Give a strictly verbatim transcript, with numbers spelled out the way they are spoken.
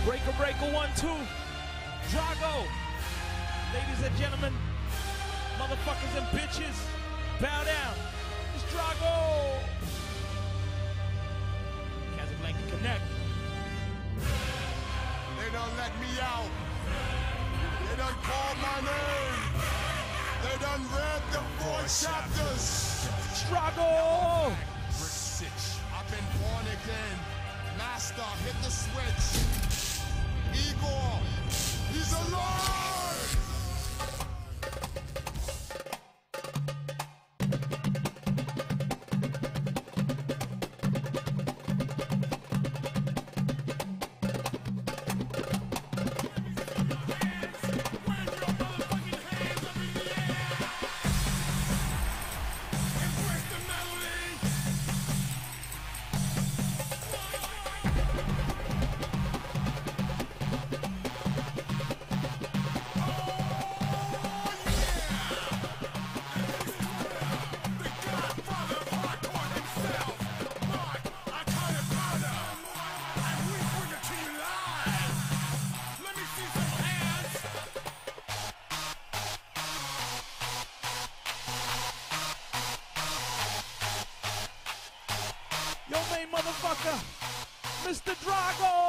Breaker, breaker, one, two. Drago. Ladies and gentlemen, motherfuckers and bitches, bow down. It's Drago. Casablanca Connect. They done let me out. They done called my name. They done read the four chapters. Drago. Rick Sitch. I've been born again. Master, hit the switch. Igor, he's alive! Yo, main motherfucker, Mister Drago.